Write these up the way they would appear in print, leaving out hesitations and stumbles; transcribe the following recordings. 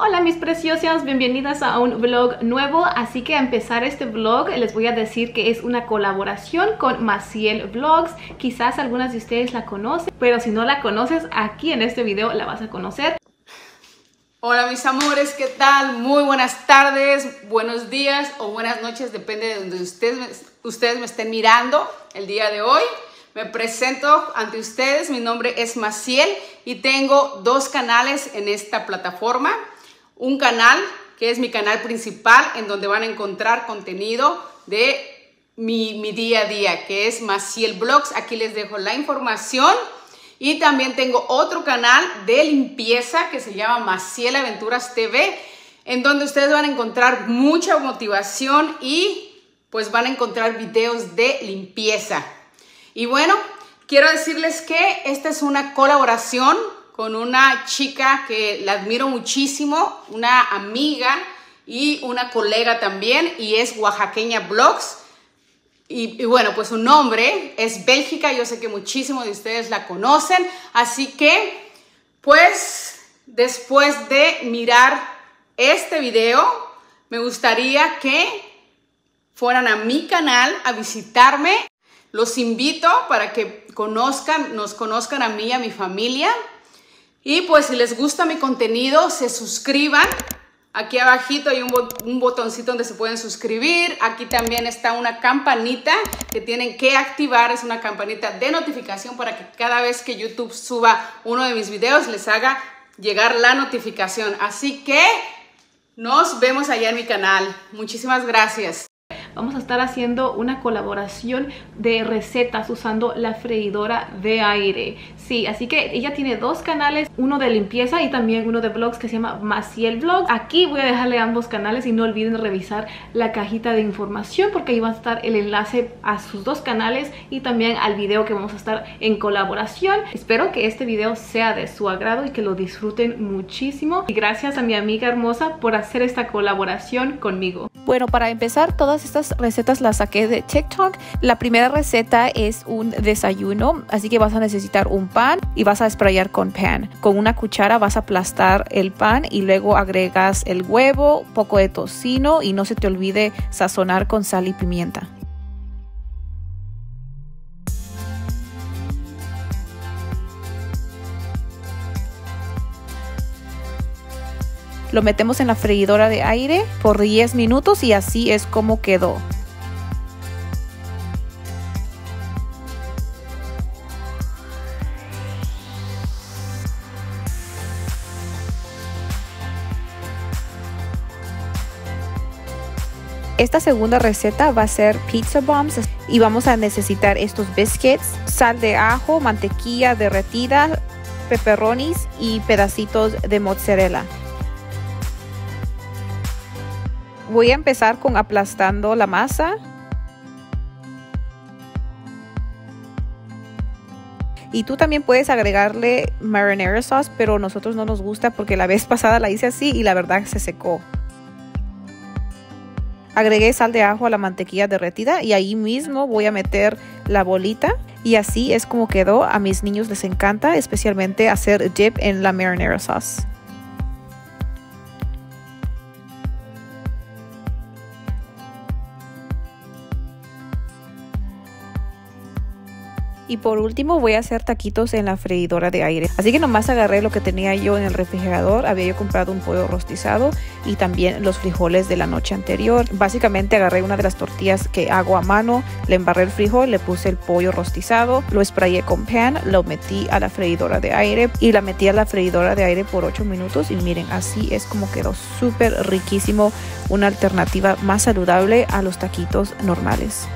Hola mis preciosas, bienvenidas a un vlog nuevo. Así que a empezar este vlog les voy a decir que es una colaboración con Maciel Vlogs. Quizás algunas de ustedes la conocen, pero si no la conoces, aquí en este video la vas a conocer. Hola mis amores, ¿qué tal? Muy buenas tardes, buenos días o buenas noches, depende de donde ustedes me estén mirando el día de hoy. Me presento ante ustedes, mi nombre es Maciel y tengo dos canales en esta plataforma. Un canal que es mi canal principal, en donde van a encontrar contenido de mi día a día, que es Maciel Vlogs. Aquí les dejo la información. Y también tengo otro canal de limpieza que se llama Maciel Aventuras TV, en donde ustedes van a encontrar mucha motivación y pues van a encontrar videos de limpieza. Y bueno, quiero decirles que esta es una colaboración con una chica que la admiro muchísimo, una amiga y una colega también, y es Oaxaqueña Vlogs. Y bueno, pues su nombre es Bélgica, yo sé que muchísimos de ustedes la conocen, así que pues después de mirar este video, me gustaría que fueran a mi canal a visitarme. Los invito para que nos conozcan a mí y a mi familia. Y pues si les gusta mi contenido, se suscriban. Aquí abajito hay un botoncito donde se pueden suscribir. Aquí también está una campanita que tienen que activar. Es una campanita de notificación para que cada vez que YouTube suba uno de mis videos les haga llegar la notificación. Así que nos vemos allá en mi canal. Muchísimas gracias. Vamos a estar haciendo una colaboración de recetas usando la freidora de aire. Sí, así que ella tiene dos canales, uno de limpieza y también uno de vlogs que se llama Maciel Vlogs. Aquí voy a dejarle ambos canales y no olviden revisar la cajita de información porque ahí va a estar el enlace a sus dos canales y también al video que vamos a estar en colaboración. Espero que este video sea de su agrado y que lo disfruten muchísimo. Y gracias a mi amiga hermosa por hacer esta colaboración conmigo. Bueno, para empezar, todas estas recetas las saqué de TikTok. La primera receta es un desayuno, así que vas a necesitar un pan y vas a sprayar con pan. Con una cuchara vas a aplastar el pan y luego agregas el huevo, un poco de tocino y no se te olvide sazonar con sal y pimienta. Lo metemos en la freidora de aire por 10 minutos y así es como quedó. Esta segunda receta va a ser pizza bombs y vamos a necesitar estos biscuits, sal de ajo, mantequilla derretida, pepperonis y pedacitos de mozzarella. Voy a empezar con aplastando la masa. Y tú también puedes agregarle marinara sauce, pero a nosotros no nos gusta porque la vez pasada la hice así y la verdad se secó. Agregué sal de ajo a la mantequilla derretida y ahí mismo voy a meter la bolita. Y así es como quedó. A mis niños les encanta, especialmente hacer dip en la marinara sauce. Y por último voy a hacer taquitos en la freidora de aire. Así que nomás agarré lo que tenía yo en el refrigerador. Había yo comprado un pollo rostizado y también los frijoles de la noche anterior. Básicamente agarré una de las tortillas que hago a mano, le embarré el frijol, le puse el pollo rostizado, lo sprayé con pan, lo metí a la freidora de aire y la metí a la freidora de aire por 8 minutos. Y miren, así es como quedó, súper riquísimo. Una alternativa más saludable a los taquitos normales.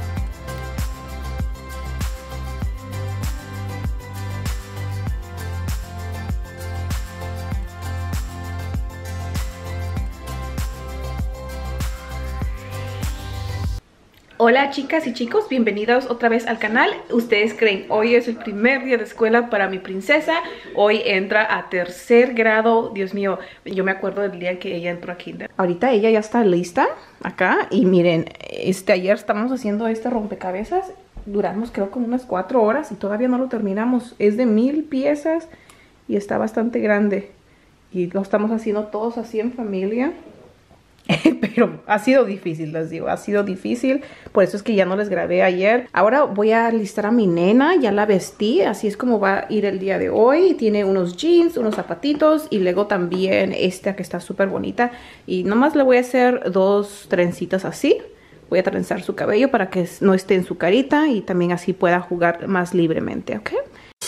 Hola chicas y chicos, bienvenidos otra vez al canal. Ustedes creen, hoy es el primer día de escuela para mi princesa. Hoy entra a 3er grado. Dios mío, yo me acuerdo del día que ella entró a kinder. Ahorita ella ya está lista acá. Y miren, ayer estábamos haciendo este rompecabezas. Duramos creo como unas 4 horas y todavía no lo terminamos. Es de 1000 piezas y está bastante grande. y lo estamos haciendo todos así en familia. Pero ha sido difícil, les digo, ha sido difícil. Por eso es que ya no les grabé ayer. Ahora voy a alistar a mi nena, ya la vestí. Así es como va a ir el día de hoy. Tiene unos jeans, unos zapatitos y luego también esta que está súper bonita. Y nomás le voy a hacer 2 trencitas así. Voy a trenzar su cabello para que no esté en su carita y también así pueda jugar más libremente, ¿ok?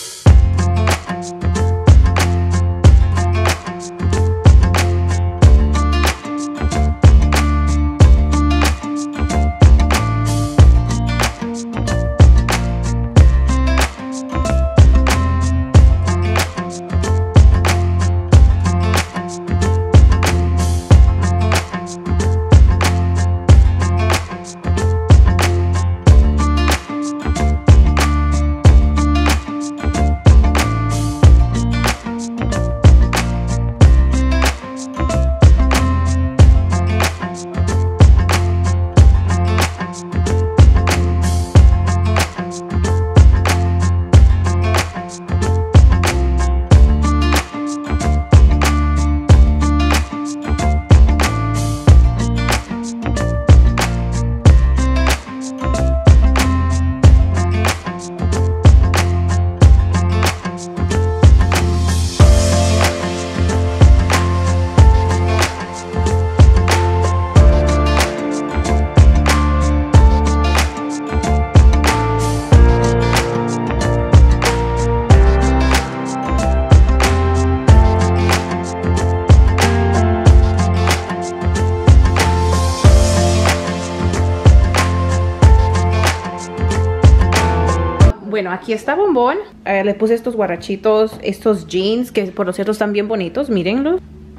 Bueno, aquí está Bombón. Le puse estos guarachitos, estos jeans, que por lo cierto están bien bonitos, mírenlos.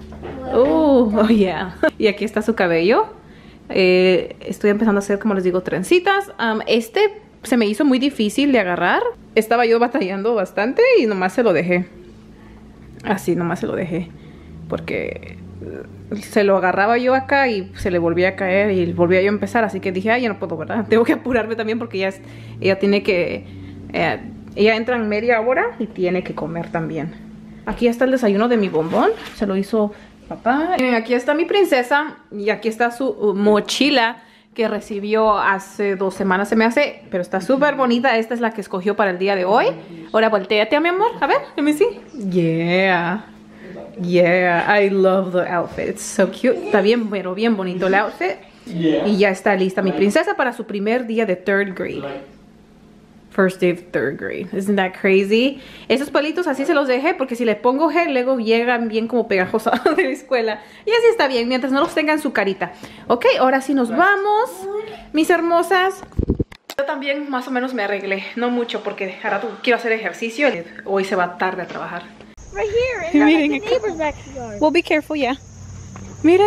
Oh, yeah. Y aquí está su cabello. Estoy empezando a hacer, como les digo, trencitas. Este se me hizo muy difícil de agarrar. Estaba yo batallando bastante y nomás se lo dejé. Así, nomás se lo dejé. Porque se lo agarraba yo acá y se le volvía a caer y volvía yo a empezar. Así que dije, ay, ya no puedo, ¿verdad? Tengo que apurarme también porque ella tiene que... ella entra en media hora y tiene que comer también. Aquí está el desayuno de mi Bombón. Se lo hizo papá. Miren, aquí está mi princesa. Y aquí está su mochila que recibió hace 2 semanas, se me hace. Pero está súper bonita. Esta es la que escogió para el día de hoy. Ahora volteate, mi amor. A ver, let me see. Yeah. Yeah, I love the outfit. It's so cute. Está bien, pero bien bonito el outfit. Y ya está lista mi princesa para su primer día de 3rd grade. First day of 3rd grade. Isn't that crazy? Esos palitos así se los dejé porque si le pongo gel luego llegan bien como pegajosos de la escuela. Y así está bien, mientras no los tenga en su carita. Ok, ahora sí nos vamos, mis hermosas. Yo también más o menos me arreglé. No mucho porque ahora quiero hacer ejercicio. Hoy se va tarde a trabajar. Right here, in the neighbor's backyard. Well, be careful, yeah. Mira.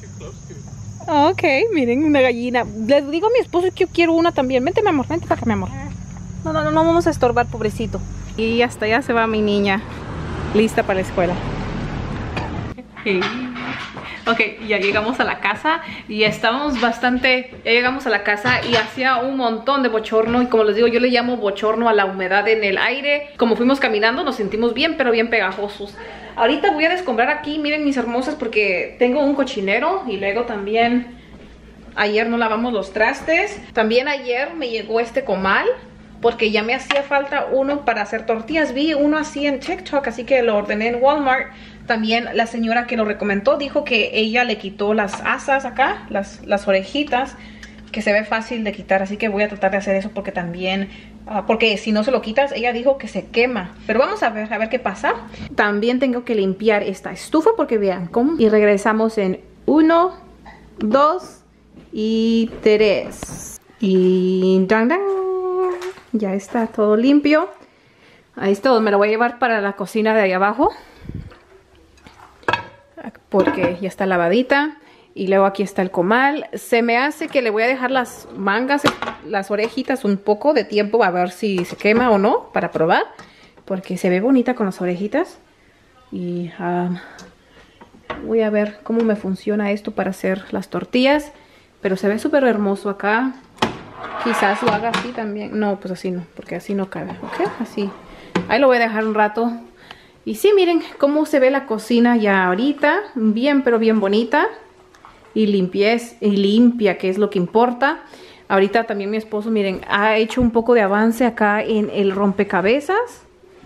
Oh, ok, miren, una gallina. Les digo a mi esposo que yo quiero una también. Vente, mi amor, vente para acá, mi amor. No vamos a estorbar, pobrecito. Y hasta allá se va mi niña, lista para la escuela. Hey. Ok, ya llegamos a la casa y estábamos bastante... Ya llegamos a la casa y hacía un montón de bochorno. Y como les digo, yo le llamo bochorno a la humedad en el aire. Como fuimos caminando nos sentimos bien, pero bien pegajosos. Ahorita voy a descombrar aquí, miren mis hermosas, porque tengo un cochinero. Y luego también ayer no lavamos los trastes. También ayer me llegó este comal, porque ya me hacía falta uno para hacer tortillas. Vi uno así en TikTok, así que lo ordené en Walmart. También la señora que lo recomendó dijo que ella le quitó las asas acá, las orejitas, que se ve fácil de quitar. Así que voy a tratar de hacer eso porque también, porque si no se lo quitas, ella dijo que se quema. Pero vamos a ver qué pasa. También tengo que limpiar esta estufa porque vean cómo. Y regresamos en 1, 2 y 3. Y ¡dang, dang! Ya está todo limpio. Ahí está, me lo voy a llevar para la cocina de ahí abajo, porque ya está lavadita. Y luego aquí está el comal. Se me hace que le voy a dejar las mangas, las orejitas un poco de tiempo, a ver si se quema o no, para probar, porque se ve bonita con las orejitas. Y voy a ver cómo me funciona esto para hacer las tortillas. Pero se ve súper hermoso acá. Quizás lo haga así también. No, pues así no, porque así no cabe, ¿ok? Así. Ahí lo voy a dejar un rato. Y sí, miren cómo se ve la cocina ya ahorita. Bien, pero bien bonita. Y limpia, que es lo que importa. Ahorita también mi esposo, miren, ha hecho un poco de avance acá en el rompecabezas.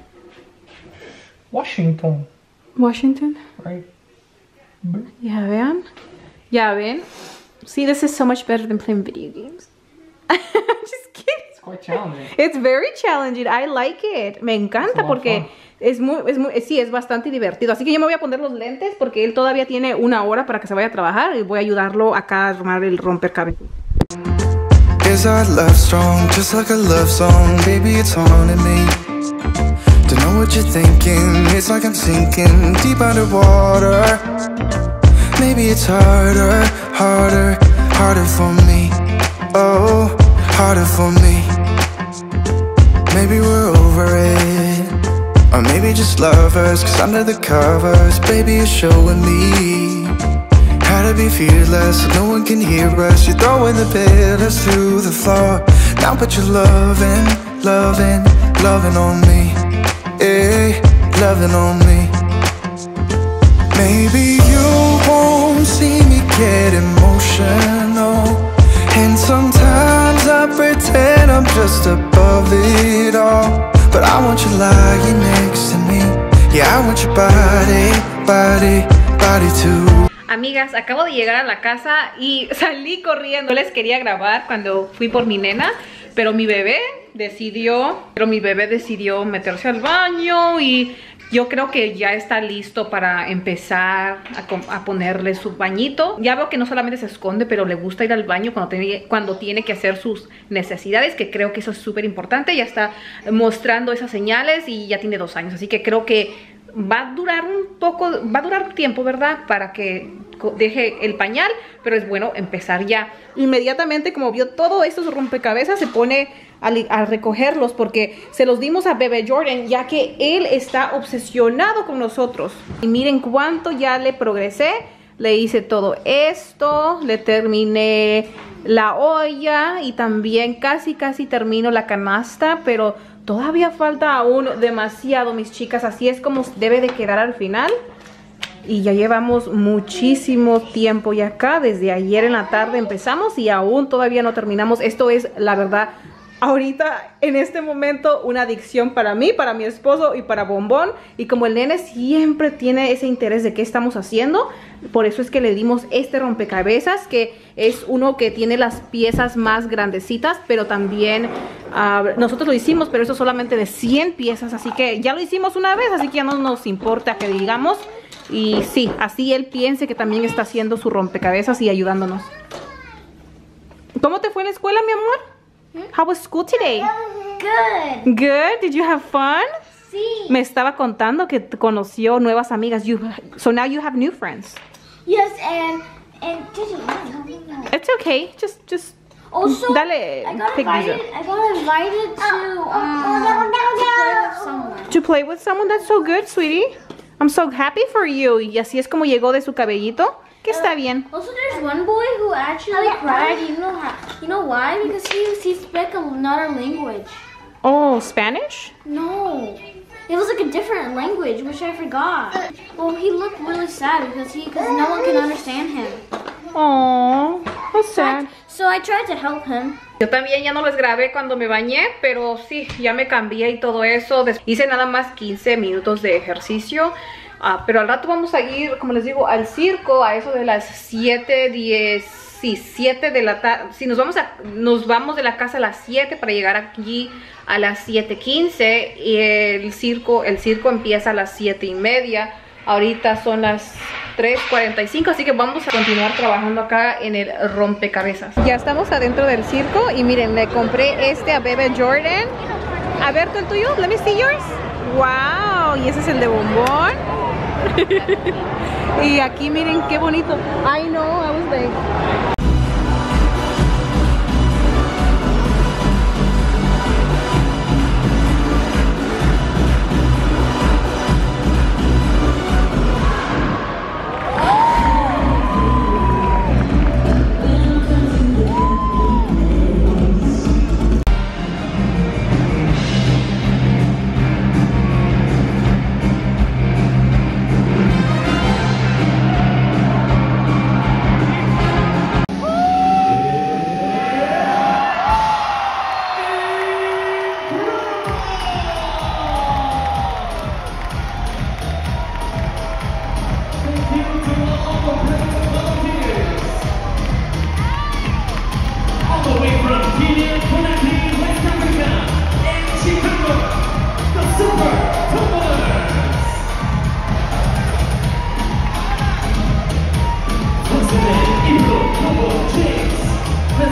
Washington. Right. Ya vean. Ya ven. See, this is so much better than playing video games. Just kidding. It's quite challenging. It's very challenging. I like it. Me encanta porque es bastante divertido. Así que yo me voy a poner los lentes porque él todavía tiene 1 hora para que se vaya a trabaar y voy a ayudarlo acá a armar el rompecabezas. Is our love strong, just like a love song? Baby, it's haunting me. Don't know what you're thinking. It's like I'm sinking deep underwater. Maybe it's harder for me. Oh, harder for me. Maybe we're over it, or maybe just lovers. Cause under the covers, baby, you're showing me how to be fearless so no one can hear us. You're throwing the pillars to the floor. Now put your loving on me. Hey, loving on me. Maybe you won't see me get emotional, and sometimes I pretend I'm just above it all. But I want you lying next to me. Yeah, I want your body too. Amigas, acabo de llegar a la casa y salí corriendo. Les quería grabar cuando fui por mi nena, pero mi bebé decidió meterse al baño y yo creo que ya está listo para empezar a ponerle su bañito. Ya veo que no solamente se esconde, pero le gusta ir al baño cuando tiene que hacer sus necesidades, que creo que eso es súper importante. Ya está mostrando esas señales y ya tiene 2 años, así que creo que va a durar un tiempo, ¿verdad? Para que deje el pañal, pero es bueno empezar ya. Inmediatamente, como vio todos estos rompecabezas, se pone a recogerlos porque se los dimos a bebé Jordan, ya que él está obsesionado con nosotros. Y miren cuánto ya le progresé. Le hice todo esto, le terminé la olla y también casi termino la canasta, pero todavía falta aún demasiado, mis chicas. Así es como debe de quedar al final. Y ya llevamos muchísimo tiempo ya acá. Desde ayer en la tarde empezamos y aún todavía no terminamos. Esto es, la verdad, ahorita, en este momento, una adicción para mí, para mi esposo y para Bombón. Y como el nene siempre tiene ese interés de qué estamos haciendo, por eso es que le dimos este rompecabezas, que es uno que tiene las piezas más grandecitas, pero también nosotros lo hicimos, pero eso es solamente de 100 piezas, así que ya lo hicimos una vez, así que ya no nos importa que digamos. Y sí, así él piense que también está haciendo su rompecabezas y ayudándonos. ¿Cómo te fue en la escuela, mi amor? How was school today? Good. Good? Did you have fun? Sí. Me estaba contando que conoció nuevas amigas. So now you have new friends. Yes, and It's okay. Just also dale. I got pick these invited. up. I got invited to play with someone. To play with someone? That's so good, sweetie. I'm so happy for you. Y así es como llegó de su cabellito. Que está bien. Also, there's one boy who actually cried. You know why? Because he spoke another language. Oh, Spanish? No, it was like a different language, which I forgot. Well, he looked really sad because no one can understand him. Oh, that's sad. So I tried to help him. Yo también ya no les grabé cuando me bañé, pero sí, ya me cambié y todo eso. Hice nada más 15 minutos de ejercicio. Pero al rato vamos a ir, como les digo, al circo a eso de las 7:17 de la tarde. Sí, nos vamos de la casa a las 7 para llegar aquí a las 7:15. Y el circo empieza a las 7:30. Ahorita son las 3:45, así que vamos a continuar trabajando acá en el rompecabezas. Ya estamos adentro del circo y miren, le compré a bebé Jordan. A ver, ¿tú el tuyo? Let me see yours. Wow, y ese es el de Bombón. Y aquí miren qué bonito. I know, I was like...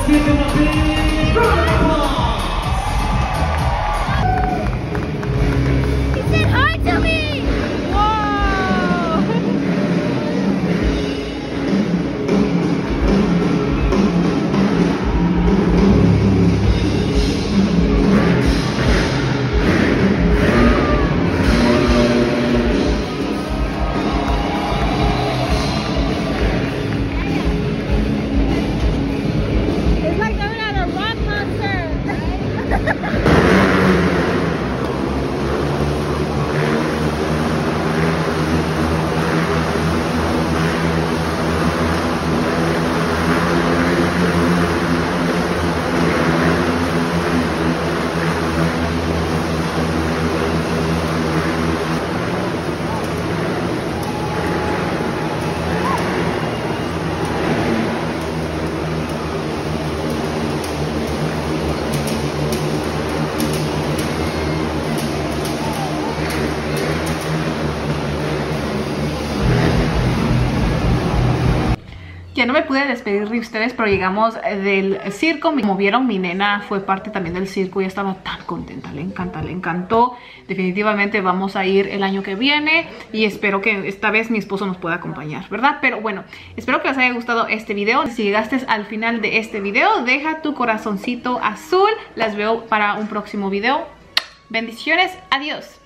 Ya no me pude despedir de ustedes, pero llegamos del circo. Como vieron, mi nena fue parte también del circo y estaba tan contenta, le encanta, le encantó. Definitivamente vamos a ir el año que viene y espero que esta vez mi esposo nos pueda acompañar, ¿verdad? Pero bueno, espero que les haya gustado este video. Si llegaste al final de este video, deja tu corazoncito azul. Las veo para un próximo video. Bendiciones, adiós.